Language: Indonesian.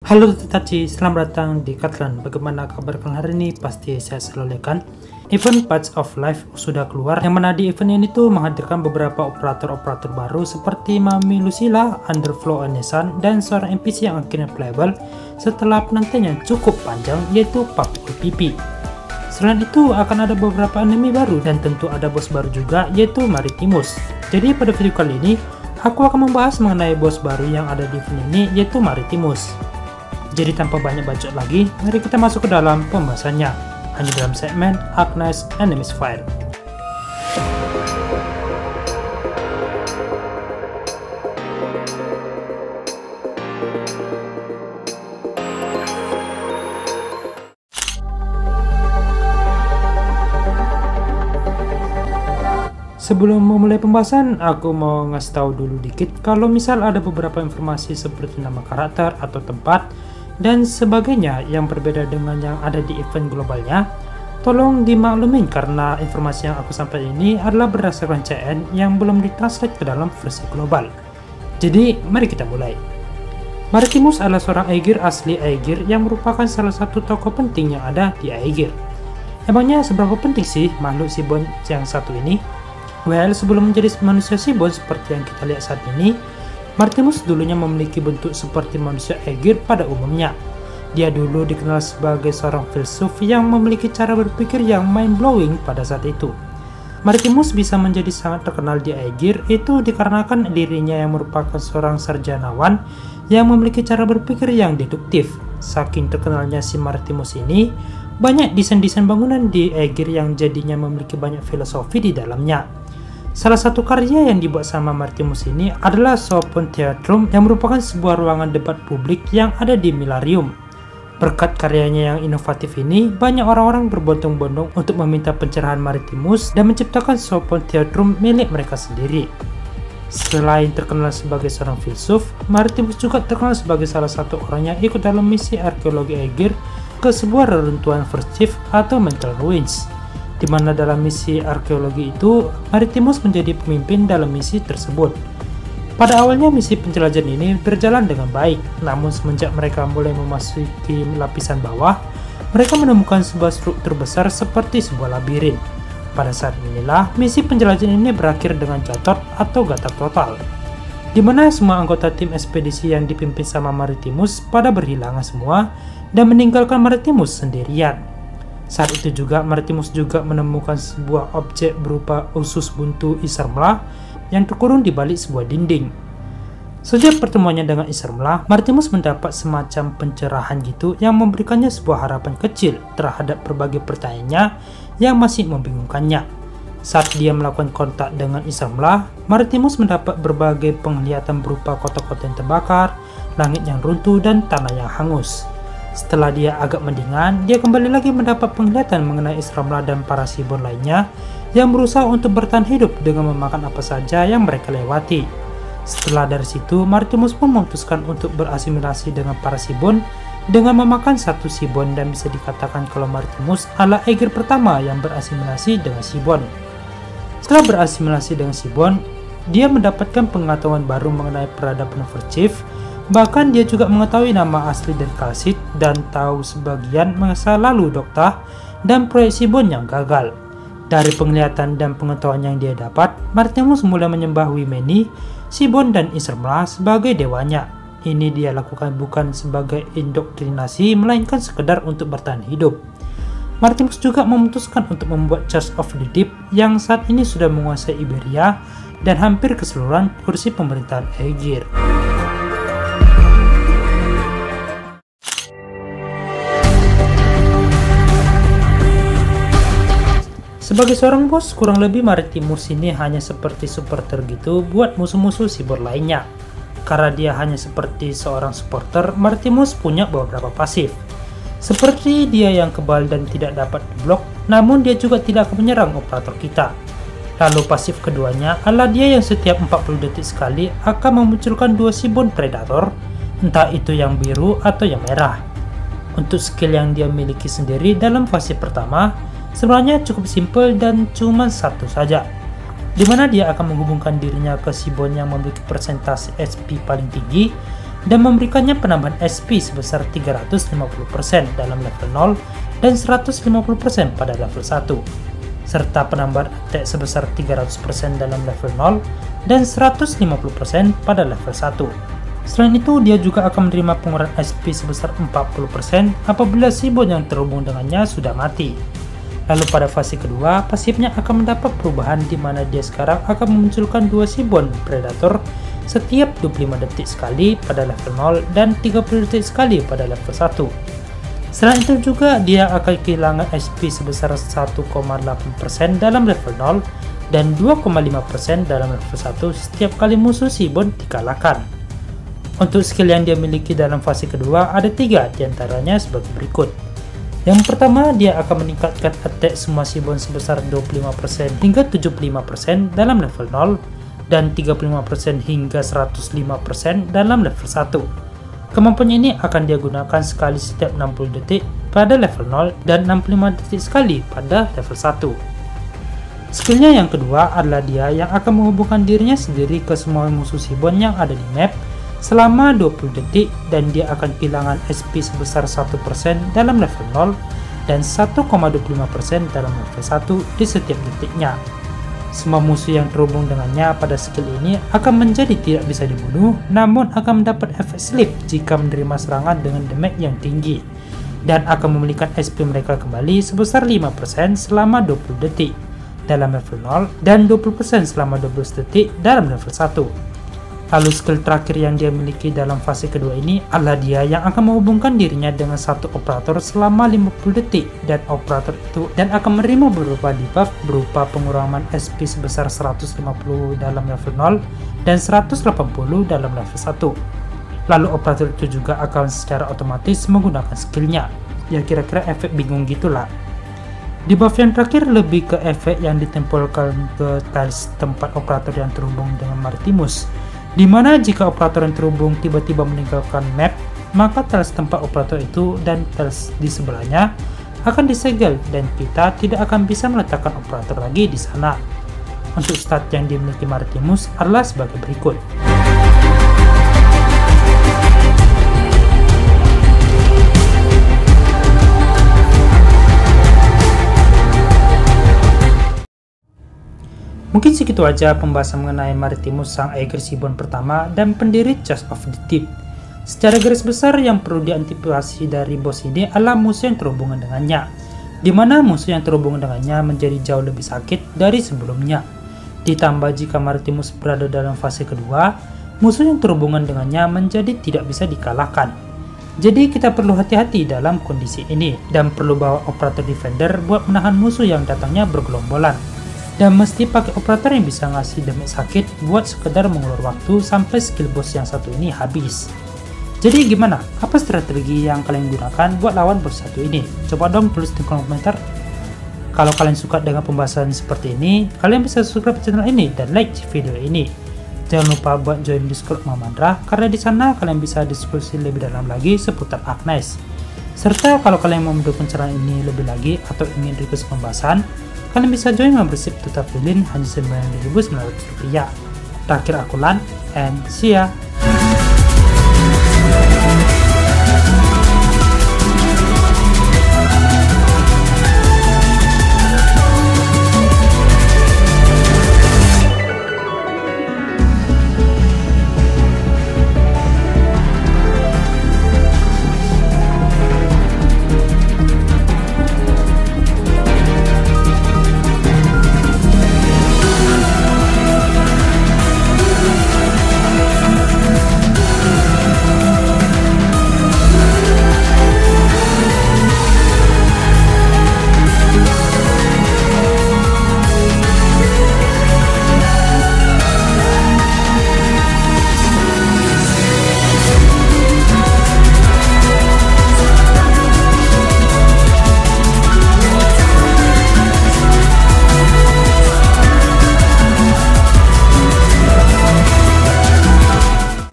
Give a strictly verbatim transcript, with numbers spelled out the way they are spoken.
Halo Tetaci, selamat datang di Katlan. Bagaimana kabar kalian hari ini? Pasti saya selalu kan. Event Patch of Life sudah keluar, yang mana di event ini tuh menghadirkan beberapa operator-operator baru seperti Mami Lucilla, Underflow Anesan, dan seorang N P C yang akhirnya playable setelah penantian yang cukup panjang, yaitu Papul Pipi. Selain itu akan ada beberapa enemy baru dan tentu ada bos baru juga, yaitu Maritimus. Jadi pada video kali ini aku akan membahas mengenai bos baru yang ada di event ini, yaitu Maritimus. Jadi tanpa banyak bacot lagi, mari kita masuk ke dalam pembahasannya, hanya dalam segmen Agnes Enemies File. Sebelum memulai pembahasan, aku mau ngasih tahu dulu dikit kalau misal ada beberapa informasi seperti nama karakter atau tempat dan sebagainya yang berbeda dengan yang ada di event globalnya, tolong dimaklumin karena informasi yang aku sampaikan ini adalah berdasarkan C N yang belum ditranslate ke dalam versi global. Jadi mari kita mulai. Maritimus adalah seorang Aegir asli Aegir yang merupakan salah satu tokoh penting yang ada di Aegir. Emangnya seberapa penting sih makhluk Seaborn yang satu ini? Well, sebelum menjadi manusia Seaborn seperti yang kita lihat saat ini, Maritimus dulunya memiliki bentuk seperti manusia Aegir pada umumnya. Dia dulu dikenal sebagai seorang filsuf yang memiliki cara berpikir yang mind-blowing pada saat itu. Maritimus bisa menjadi sangat terkenal di Aegir itu dikarenakan dirinya yang merupakan seorang sarjanawan yang memiliki cara berpikir yang deduktif. Saking terkenalnya si Maritimus ini, banyak desain-desain bangunan di Aegir yang jadinya memiliki banyak filosofi di dalamnya. Salah satu karya yang dibuat sama Maritimus ini adalah Sophon Theatrum yang merupakan sebuah ruangan debat publik yang ada di Milarium. Berkat karyanya yang inovatif ini, banyak orang-orang berbondong-bondong untuk meminta pencerahan Maritimus dan menciptakan Sophon Theatrum milik mereka sendiri. Selain terkenal sebagai seorang filsuf, Maritimus juga terkenal sebagai salah satu orang yang ikut dalam misi arkeologi Aegir ke sebuah reruntuhan First Chief atau Mental Ruins, di mana dalam misi arkeologi itu Maritimus menjadi pemimpin dalam misi tersebut. Pada awalnya misi penjelajahan ini berjalan dengan baik, namun semenjak mereka mulai memasuki lapisan bawah, mereka menemukan sebuah struktur besar seperti sebuah labirin. Pada saat inilah misi penjelajahan ini berakhir dengan jatuh atau gatal total, di mana semua anggota tim ekspedisi yang dipimpin sama Maritimus pada berhilangan semua dan meninggalkan Maritimus sendirian. Saat itu juga Maritimus juga menemukan sebuah objek berupa usus buntu Isarmla yang terkurung di balik sebuah dinding. Sejak pertemuannya dengan Isarmla, Maritimus mendapat semacam pencerahan gitu yang memberikannya sebuah harapan kecil terhadap berbagai pertanyaannya yang masih membingungkannya. Saat dia melakukan kontak dengan Isarmla, Maritimus mendapat berbagai penglihatan berupa kota-kota yang terbakar, langit yang runtuh, dan tanah yang hangus. Setelah dia agak mendingan, dia kembali lagi mendapat penglihatan mengenai Isarmla dan para Seaborn lainnya yang berusaha untuk bertahan hidup dengan memakan apa saja yang mereka lewati. Setelah dari situ, Maritimus pun memutuskan untuk berasimilasi dengan para Seaborn dengan memakan satu Seaborn, dan bisa dikatakan kalau Maritimus adalah Aegir pertama yang berasimilasi dengan Seaborn. Setelah berasimilasi dengan Seaborn, dia mendapatkan pengetahuan baru mengenai peradaban First Chief. Bahkan dia juga mengetahui nama asli dari Kha'Zit dan tahu sebagian masa lalu Dokta dan proyek Seaborn yang gagal. Dari penglihatan dan pengetahuan yang dia dapat, Maritimus mulai menyembah Wymeni, Seaborn, dan Isarmla sebagai dewanya. Ini dia lakukan bukan sebagai indoktrinasi, melainkan sekedar untuk bertahan hidup. Maritimus juga memutuskan untuk membuat Church of the Deep yang saat ini sudah menguasai Iberia dan hampir keseluruhan kursi pemerintahan Aegir. Sebagai seorang bos, kurang lebih Maritimus ini hanya seperti supporter gitu buat musuh-musuh Seaborn lainnya. Karena dia hanya seperti seorang supporter, Maritimus punya beberapa pasif. Seperti dia yang kebal dan tidak dapat diblok, namun dia juga tidak akan menyerang operator kita. Lalu pasif keduanya adalah dia yang setiap empat puluh detik sekali akan memunculkan dua Seaborn Predator, entah itu yang biru atau yang merah. Untuk skill yang dia miliki sendiri dalam fase pertama, sebenarnya cukup simpel dan cuma satu saja, di mana dia akan menghubungkan dirinya ke Seaborn yang memiliki persentase H P paling tinggi dan memberikannya penambahan S P sebesar tiga ratus lima puluh persen dalam level nol dan seratus lima puluh persen pada level satu, serta penambahan attack sebesar tiga ratus persen dalam level nol dan seratus lima puluh persen pada level satu. Selain itu, dia juga akan menerima pengurangan S P sebesar empat puluh persen apabila Seaborn yang terhubung dengannya sudah mati. Lalu pada fase kedua, pasifnya akan mendapat perubahan di mana dia sekarang akan memunculkan dua Seaborn Predator setiap dua puluh lima detik sekali pada level nol dan tiga puluh detik sekali pada level satu. Selain itu juga, dia akan kehilangan S P sebesar satu koma delapan persen dalam level nol dan dua koma lima persen dalam level satu setiap kali musuh Seaborn dikalahkan. Untuk skill yang dia miliki dalam fase kedua ada tiga diantaranya sebagai berikut. Yang pertama, dia akan meningkatkan attack semua Seaborn sebesar dua puluh lima persen hingga tujuh puluh lima persen dalam level nol dan tiga puluh lima persen hingga seratus lima persen dalam level satu. Kemampuan ini akan dia gunakan sekali setiap enam puluh detik pada level nol dan enam puluh lima detik sekali pada level satu. Skillnya yang kedua adalah dia yang akan menghubungkan dirinya sendiri ke semua musuh Seaborn yang ada di map selama dua puluh detik dan dia akan kehilangan S P sebesar satu persen dalam level nol dan satu koma dua puluh lima persen dalam level satu di setiap detiknya. Semua musuh yang terhubung dengannya pada skill ini akan menjadi tidak bisa dibunuh, namun akan mendapat efek sleep jika menerima serangan dengan damage yang tinggi dan akan memulihkan S P mereka kembali sebesar lima persen selama dua puluh detik dalam level nol dan dua puluh persen selama dua belas detik dalam level satu. Lalu skill terakhir yang dia miliki dalam fase kedua ini adalah dia yang akan menghubungkan dirinya dengan satu operator selama lima puluh detik dan operator itu dan akan menerima beberapa debuff berupa pengurangan S P sebesar seratus lima puluh dalam level nol dan seratus delapan puluh dalam level satu. Lalu operator itu juga akan secara otomatis menggunakan skillnya. Ya kira-kira efek bingung gitulah. Debuff yang terakhir lebih ke efek yang ditempelkan ke tiles tempat operator yang terhubung dengan Martimus, di mana jika operator yang terhubung tiba-tiba meninggalkan map, maka tiles tempat operator itu dan tiles di sebelahnya akan disegel dan kita tidak akan bisa meletakkan operator lagi di sana. Untuk stat yang dimiliki Martimus adalah sebagai berikut. Mungkin segitu aja pembahasan mengenai Martimus, sang Aegir Seaborn pertama dan pendiri Church of the Deep. Secara garis besar yang perlu diantisipasi dari bos ini adalah musuh yang terhubungan dengannya, di mana musuh yang terhubungan dengannya menjadi jauh lebih sakit dari sebelumnya. Ditambah jika Martimus berada dalam fase kedua, musuh yang terhubungan dengannya menjadi tidak bisa dikalahkan. Jadi kita perlu hati-hati dalam kondisi ini dan perlu bawa operator defender buat menahan musuh yang datangnya bergelombolan. Dan mesti pakai operator yang bisa ngasih damage sakit buat sekedar mengulur waktu sampai skill boss yang satu ini habis. Jadi gimana? Apa strategi yang kalian gunakan buat lawan bos satu ini? Coba dong tulis di kolom komentar. Kalau kalian suka dengan pembahasan seperti ini, kalian bisa subscribe channel ini dan like video ini. Jangan lupa buat join Discord Mamandra, karena di sana kalian bisa diskusi lebih dalam lagi seputar Agnes. Serta kalau kalian mau mendukung channel ini lebih lagi atau ingin request pembahasan, kalian bisa join membership Tutorial hanya sembilan ribu sembilan ratus rupiah. Terakhir aku Lan, and see ya!